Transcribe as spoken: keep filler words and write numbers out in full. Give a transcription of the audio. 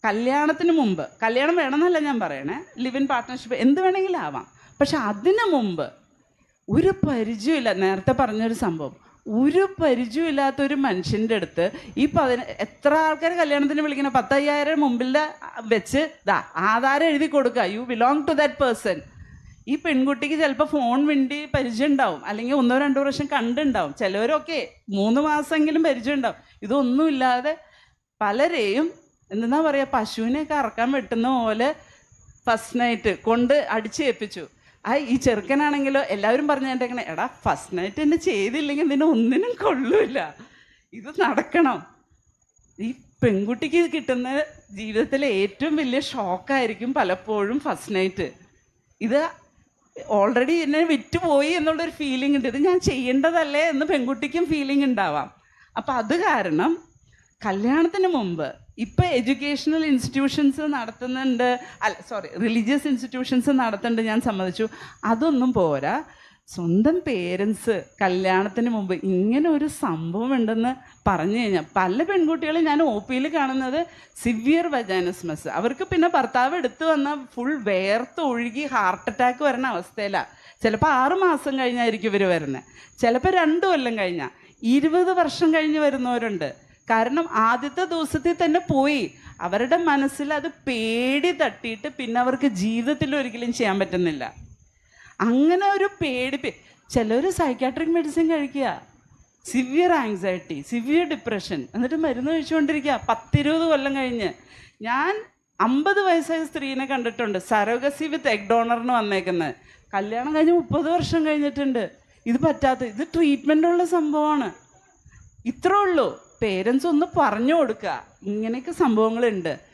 കല്യാണത്തിന് മുമ്പ്, കല്യാണം വേണമെന്നല്ല ഞാൻ പറയണേ, ലിവ് ഇൻ പാർട്ട്ണർഷിപ്പ് എന്ത് വേണമെങ്കിലും ആവാം, പക്ഷെ അതിന് മുമ്പ് ഒരു പരിചയമില്ല, നേരത്തെ പറഞ്ഞൊരു സംഭവം, ഒരു പരിചയമില്ലാത്തൊരു മനുഷ്യൻ്റെ അടുത്ത് ഈ പതിന എത്ര ആൾക്കാർ കല്യാണത്തിന് വിളിക്കണം, പത്തയ്യായിരം മുമ്പിൽ വെച്ച് ദാ ആധാരം എഴുതി കൊടുക്കുക, you belong to that person. ഈ പെൺകുട്ടിക്ക് ചിലപ്പോൾ ഫോൺ വേണ്ടി പരിചയം ഉണ്ടാവും, അല്ലെങ്കിൽ ഒന്നോ രണ്ടോ പ്രാവശ്യം കണ്ടുണ്ടാവും, ചിലവരൊക്കെ മൂന്ന് മാസമെങ്കിലും പരിചയം ഉണ്ടാവും. ഇതൊന്നുമില്ലാതെ പലരെയും എന്താ പറയുക, പശുവിനെയൊക്കെ അറക്കാൻ വെട്ടുന്ന പോലെ ഫസ്റ്റ് നൈറ്റ് കൊണ്ട് അടിച്ചേൽപ്പിച്ചു. ആ ഈ ചെറുക്കനാണെങ്കിലോ എല്ലാവരും പറഞ്ഞിട്ടേക്കണേ, എടാ ഫസ്റ്റ് നൈറ്റ് എന്നെ ചെയ്തില്ലെങ്കിൽ നിന്നെ ഒന്നിനും കൊള്ളൂല, ഇത് നടക്കണം. ഈ പെൺകുട്ടിക്ക് കിട്ടുന്ന ജീവിതത്തിലെ ഏറ്റവും വലിയ ഷോക്കായിരിക്കും പലപ്പോഴും ഫസ്റ്റ് നൈറ്റ്. ഇത് ഓൾറെഡി എന്നെ വിറ്റുപോയി എന്നുള്ളൊരു ഫീലിംഗ് ഉണ്ട്, ഇത് ഞാൻ ചെയ്യേണ്ടതല്ലേ എന്ന് പെൺകുട്ടിക്കും ഫീലിംഗ് ഉണ്ടാവാം. അപ്പം അത് കാരണം കല്യാണത്തിന് മുമ്പ് ഇപ്പം എഡ്യൂക്കേഷണൽ ഇൻസ്റ്റിറ്റ്യൂഷൻസ് നടത്തുന്നുണ്ട്, അല്ല സോറി റിലീജിയസ് ഇൻസ്റ്റിറ്റ്യൂഷൻസ് നടത്തുന്നുണ്ട്, ഞാൻ സമ്മതിച്ചു. അതൊന്നും പോരാ, സ്വന്തം പേരൻസ് കല്യാണത്തിന് മുമ്പ് ഇങ്ങനെ ഒരു സംഭവം ഉണ്ടെന്ന് പറഞ്ഞു കഴിഞ്ഞാൽ, പല പെൺകുട്ടികളും ഞാൻ ഒ പിയിൽ കാണുന്നത് സിവിയർ വജൈനസ്മസ്, അവർക്ക് പിന്നെ ഭർത്താവ് എടുത്തു വന്ന ഫുൾ വേർത്ത് ഒഴുകി ഹാർട്ട് അറ്റാക്ക് വരുന്ന അവസ്ഥയിലാണ്. ചിലപ്പോൾ ആറ് മാസം കഴിഞ്ഞായിരിക്കും ഇവർ വരുന്നത്, ചിലപ്പോൾ രണ്ടു കൊല്ലം കഴിഞ്ഞാൽ, ഇരുപത് വർഷം കഴിഞ്ഞ് വരുന്നവരുണ്ട്. കാരണം ആദ്യത്തെ ദിവസത്തിൽ തന്നെ പോയി അവരുടെ മനസ്സിൽ അത് പേടി തട്ടിയിട്ട് പിന്നെ അവർക്ക് ജീവിതത്തിൽ ഒരിക്കലും ചെയ്യാൻ പറ്റുന്നില്ല. അങ്ങനെ ഒരു പേടി, ചിലർ സൈക്കാട്രിക് മെഡിസിൻ കഴിക്കുക, സിവിയർ ആങ്സൈറ്റി, സിവിയർ ഡിപ്രഷൻ, എന്നിട്ട് മരുന്ന് കഴിച്ചുകൊണ്ടിരിക്കുക പത്തിരുപത് കൊല്ലം കഴിഞ്ഞ്. ഞാൻ അമ്പത് വയസ്സായ സ്ത്രീനെ കണ്ടിട്ടുണ്ട് സരോഗസി വിത്ത് എഗ് ഡോണറിന് വന്നേക്കുന്നത്, കല്യാണം കഴിഞ്ഞ് മുപ്പത് വർഷം കഴിഞ്ഞിട്ടുണ്ട്. ഇത് പറ്റാത്ത, ഇത് ട്രീറ്റ്മെൻറ്റുള്ള സംഭവമാണ്. ഇത്രേ ഉള്ളൂ, പേരൻസ് ഒന്ന് പറഞ്ഞു കൊടുക്കുക ഇങ്ങനെയൊക്കെ സംഭവങ്ങളുണ്ട്.